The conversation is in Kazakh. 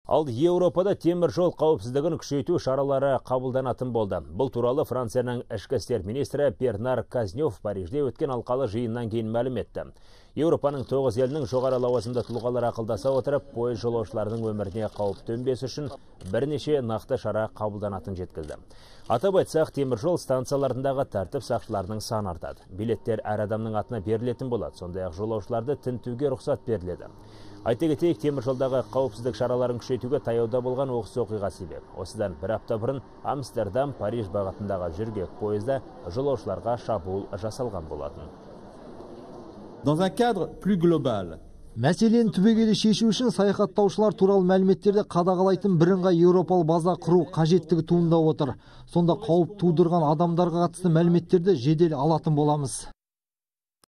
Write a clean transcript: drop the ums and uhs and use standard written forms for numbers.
Ал Еуропада темір жол қауіпсіздігін күшейту шаралары қабылданатын болды. Бұл туралы Францияның ішкі істер министрі Бернар Казнев Парижде өткен алқалы жиыннан кейін мәлім етті. Еуропаның 9 елінің жоғары лауазымды тұлғалары ақылдаса отырып, пойыз жолаушыларының өміріне қауіп төнбес үшін бірнеше нақты шара қабылданатын жеткізді. Атап айтсақ, темір жол станцияларындағы тәртіп сақшыларының саны артады. Билеттер әр адамның атына берілетін болады, сондай-ақ жолаушыларды тінтуге рұқсат беріледі. Айта кетейік, темір жолдағы қауіпсіздік шараларын күшейтуге таяуда болған оқыс оқиға себеп. Осыдан бір апта бұрын Амстердам Париж бағытындағы жүргек пойызда жолаушыларға шабуыл жасалған болатын. Dans un cadre plus global, мәселені түбегейлі шешу үшін саяхаттаушылар туралы мәліметтерді қадағалайтын бірыңғай еуропалық база құру қажеттігі туындап отыр. Сонда қауіп тудырған адамдарға қатысты мәліметтерді жедел алатын боламыз.